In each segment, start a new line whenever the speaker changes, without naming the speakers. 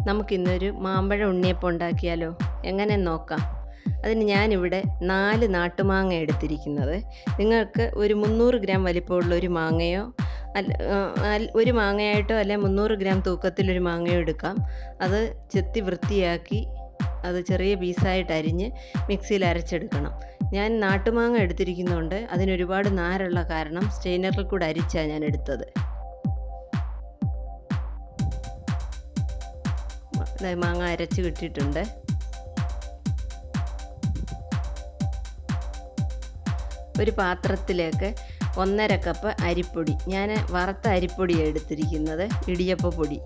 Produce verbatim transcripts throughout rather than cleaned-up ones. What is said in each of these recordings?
നമുക്കിന്നൊരു മാമ്പഴ ഉണ്ണിയപ്പം ഉണ്ടാക്കിയാലോ? എങ്ങനെ നോക്കാം. അതിന് ഞാനിവിടെ നാല് നാട്ടുമാങ്ങ എടുത്തിരിക്കുന്നത്. നിങ്ങൾക്ക് ഒരു മുന്നൂറ് ഗ്രാം വലിപ്പമുള്ള ഒരു മാങ്ങയോ അല്ല ഒരു മാങ്ങയായിട്ടോ അല്ലെ മുന്നൂറ് ഗ്രാം തൂക്കത്തിലൊരു മാങ്ങയോ എടുക്കാം. അത് ചെത്തി വൃത്തിയാക്കി അത് ചെറിയ പീസായിട്ട് അരിഞ്ഞ് മിക്സിയിൽ അരച്ചെടുക്കണം. ഞാൻ നാട്ടുമാങ്ങ എടുത്തിരിക്കുന്നതുകൊണ്ട് അതിനൊരുപാട് നാരുള്ള കാരണം സ്റ്റെയിനറിൽ കൂടെ അരിച്ചാണ് ഞാൻ എടുത്തത്. മാങ്ങ അരച്ച് കിട്ടിയിട്ടുണ്ട്. ഒരു പാത്രത്തിലേക്ക് ഒന്നര കപ്പ് അരിപ്പൊടി, ഞാൻ വറുത്ത അരിപ്പൊടിയാണ് എടുത്തിരിക്കുന്നത്, ഇടിയപ്പ പൊടി.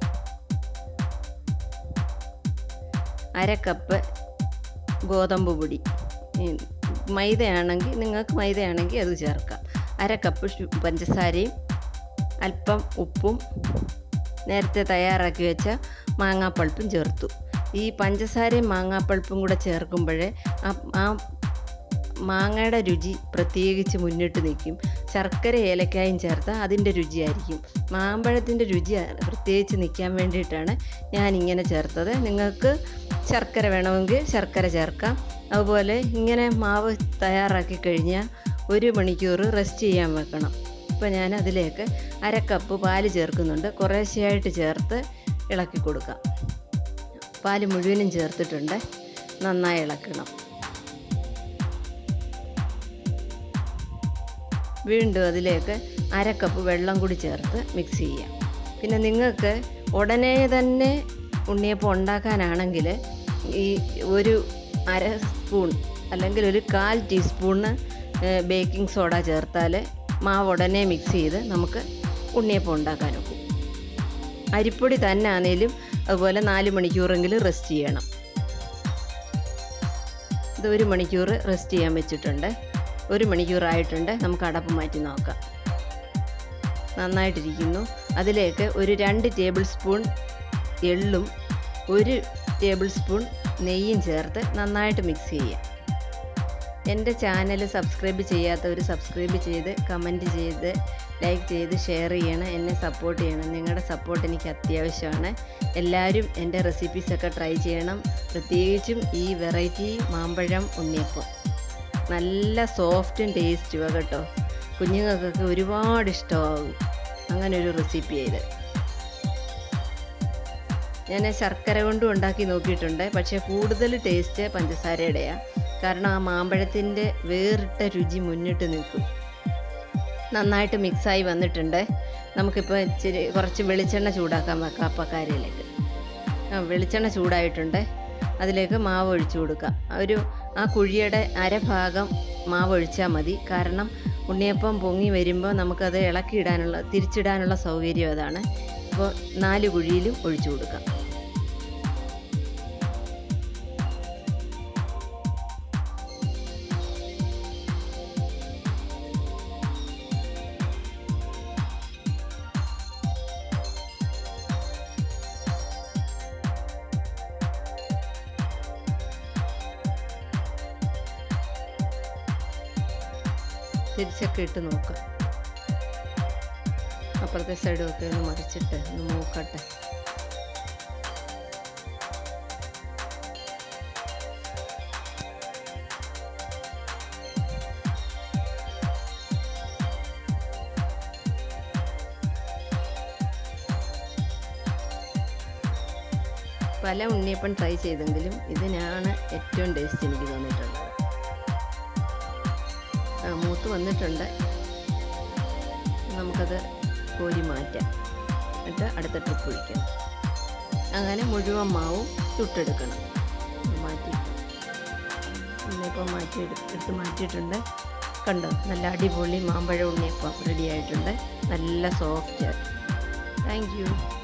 അര കപ്പ് ഗോതമ്പ് പൊടി, മൈദയാണെങ്കിൽ നിങ്ങൾക്ക് മൈദയാണെങ്കിൽ അത് ചേർക്കാം. അര കപ്പ് പഞ്ചസാരയും അല്പം ഉപ്പും നേരത്തെ തയ്യാറാക്കി വെച്ച മാങ്ങാപ്പൾപ്പും ചേർത്തു. ഈ പഞ്ചസാരയും മാങ്ങാപ്പൾപ്പും കൂടെ ചേർക്കുമ്പോഴേ ആ മാങ്ങയുടെ രുചി പ്രത്യേകിച്ച് മുന്നിട്ട് നിൽക്കും. ശർക്കര ഏലക്കായും ചേർത്താൽ അതിൻ്റെ രുചിയായിരിക്കും. മാമ്പഴത്തിൻ്റെ രുചി പ്രത്യേകിച്ച് നിൽക്കാൻ വേണ്ടിയിട്ടാണ് ഞാനിങ്ങനെ ചേർത്തത്. നിങ്ങൾക്ക് ശർക്കര വേണമെങ്കിൽ ശർക്കര ചേർക്കാം. അതുപോലെ ഇങ്ങനെ മാവ് തയ്യാറാക്കി കഴിഞ്ഞാൽ ഒരു മണിക്കൂർ റെസ്റ്റ് ചെയ്യാൻ വെക്കണം. ഇപ്പോൾ ഞാൻ അതിലേക്ക് അര കപ്പ് പാല് ചേർക്കുന്നുണ്ട്. കുറേശ്ശെയായിട്ട് ചേർത്ത് ഇളക്കി കൊടുക്കാം. പാല് മുഴുവനും ചേർത്തിട്ടുണ്ട്. നന്നായി ഇളക്കണം. വീണ്ടും അതിലേക്ക് അര കപ്പ് വെള്ളം കൂടി ചേർത്ത് മിക്സ് ചെയ്യാം. പിന്നെ നിങ്ങൾക്ക് ഉടനെ തന്നെ ഉണ്ണിയപ്പം ഉണ്ടാക്കാനാണെങ്കിൽ ഈ ഒരു അര സ്പൂൺ അല്ലെങ്കിൽ ഒരു കാൽ ടീസ്പൂണ് ബേക്കിംഗ് സോഡ ചേർത്താൽ മാവ് ഉടനെ മിക്സ് ചെയ്ത് നമുക്ക് ഉണ്ണിയപ്പം ഉണ്ടാക്കാൻ ഒക്കും. അരിപ്പൊടി തന്നെ ആണെങ്കിലും അതുപോലെ നാല് മണിക്കൂറെങ്കിലും റെസ്റ്റ് ചെയ്യണം. ഇത് ഒരു മണിക്കൂർ റെസ്റ്റ് ചെയ്യാൻ വെച്ചിട്ടുണ്ട്. ഒരു മണിക്കൂറായിട്ടുണ്ട്. നമുക്ക് അടപ്പ് മാറ്റി നോക്കാം. നന്നായിട്ടിരിക്കുന്നു. അതിലേക്ക് ഒരു രണ്ട് ടേബിൾ സ്പൂൺ എള്ളും ഒരു ടേബിൾ സ്പൂൺ നെയ്യും ചേർത്ത് നന്നായിട്ട് മിക്സ് ചെയ്യാം. എൻ്റെ ചാനൽ സബ്സ്ക്രൈബ് ചെയ്യാത്തവർ സബ്സ്ക്രൈബ് ചെയ്ത് കമൻറ്റ് ചെയ്ത് ലൈക്ക് ചെയ്ത് ഷെയർ ചെയ്യണം. എന്നെ സപ്പോർട്ട് ചെയ്യണം. നിങ്ങളുടെ സപ്പോർട്ട് എനിക്ക് അത്യാവശ്യമാണ്. എല്ലാവരും എൻ്റെ റെസിപ്പീസൊക്കെ ട്രൈ ചെയ്യണം. പ്രത്യേകിച്ചും ഈ വെറൈറ്റി മാമ്പഴം ഉണ്ണിയപ്പം നല്ല സോഫ്റ്റും ടേസ്റ്റുമാണ് കേട്ടോ. കുഞ്ഞുങ്ങൾക്കൊക്കെ ഒരുപാട് ഇഷ്ടമാകും അങ്ങനെ ഒരു റെസിപ്പി ചെയ്ത്. ഞാൻ ശർക്കര കൊണ്ടും ഉണ്ടാക്കി നോക്കിയിട്ടുണ്ട്. പക്ഷേ കൂടുതൽ ടേസ്റ്റ് പഞ്ചസാരയുടെയാണ്. കാരണം ആ മാമ്പഴത്തിൻ്റെ വേറിട്ട രുചി മുന്നിട്ട് നിൽക്കും. നന്നായിട്ട് മിക്സായി വന്നിട്ടുണ്ട്. നമുക്കിപ്പോൾ ഇച്ചിരി കുറച്ച് വെളിച്ചെണ്ണ ചൂടാക്കാൻ വെക്കാം അപ്പക്കാരയിലേക്ക്. ആ വെളിച്ചെണ്ണ ചൂടായിട്ടുണ്ട്. അതിലേക്ക് മാവ് ഒഴിച്ചു കൊടുക്കാം. ഒരു ആ കുഴിയുടെ അരഭാഗം മാവ് ഒഴിച്ചാൽ മതി. കാരണം ഉണ്ണിയപ്പം പൊങ്ങി വരുമ്പോൾ നമുക്കത് ഇളക്കിയിടാനുള്ള തിരിച്ചിടാനുള്ള സൗകര്യം അതാണ്. അപ്പോൾ നാല് കുഴിയിലും ഒഴിച്ചു കൊടുക്കാം. തിരിച്ചൊക്കെ ഇട്ട് നോക്കാം. അപ്പുറത്തെ സൈഡും ഒക്കെ ഒന്ന് മറിച്ചിട്ട് ഒന്ന് നോക്കട്ടെ. പല ഉണ്ണിയപ്പം ട്രൈ ചെയ്തെങ്കിലും ഇതിനാണ് ഏറ്റവും ടേസ്റ്റ് എനിക്ക് തോന്നിയിട്ടുള്ളത്. മൂത്ത് വന്നിട്ടുണ്ട്. നമുക്കത് കോരി മാറ്റാം. എന്നിട്ട് അടുത്ത ട്രിപ്പ് ഒഴിക്കണം. അങ്ങനെ മുഴുവൻ മാവും ചുട്ടെടുക്കണം. മാറ്റി ഉണ്ണിയപ്പം മാറ്റി എടുത്ത് മാറ്റിയിട്ടുണ്ട്. കണ്ടോ, നല്ല അടിപൊളി മാമ്പഴ ഉണ്ണിയപ്പം റെഡി ആയിട്ടുണ്ട്. നല്ല സോഫ്റ്റ്. Thank you.